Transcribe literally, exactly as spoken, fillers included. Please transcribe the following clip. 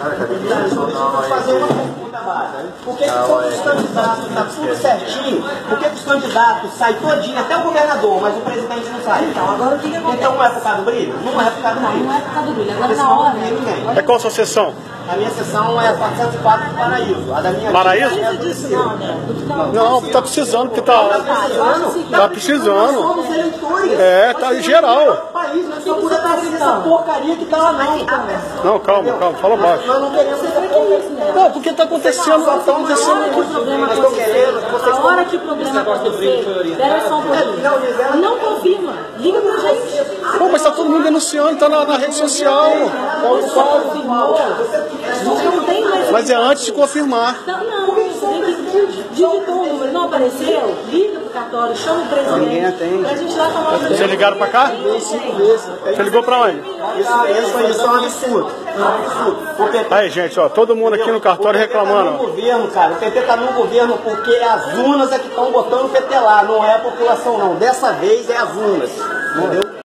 Deixa eu fazer uma pergunta básica. Por que, que todos os candidatos, está tudo certinho, por que, que os candidatos saem todinho, até o governador, mas o presidente não sai? Então, agora o que, que acontece? Então não é por causa do brilho? Não é por causa do Não, brilho. não é por causa do brilho. Agora na hora... É qual a sua sessão? A minha sessão é quatrocentos e quatro do Paraíso. A da minha Paraíso? é disso, não, André. Não, tá precisando, porque tá... Tá precisando. Somos eleitores. É, tá em geral. País, nós não podemos fazer essa porcaria que tá lá não. Não, calma, calma, fala baixo. Nós não queremos essa Pra que isso, né? Não, porque tá acontecendo, tá A hora que o acontecendo... problema Mas tô querendo, acontecer, vocês a hora que o problema acontecer, espera só um pouquinho. Não confirma. Liga pra gente. Pô, mas tá todo mundo denunciando, tá na, na rede social. Não tem mais... Mas é antes de confirmar. Não, não, você tem que digitou o número, não apareceu, liga pro cartório, chama o presidente. Ninguém atende. Pra gente lá tomar uma Vocês ligaram pra cá? cinco vezes. Você ligou pra onde? Isso, isso, isso é um absurdo. É um absurdo. O P T Aí, gente, ó, todo mundo aqui no cartório Tá no reclamando. governo, cara. O P T tá no governo porque as urnas é que estão botando o P T lá. Não é a população, não. Dessa vez é as urnas. Entendeu?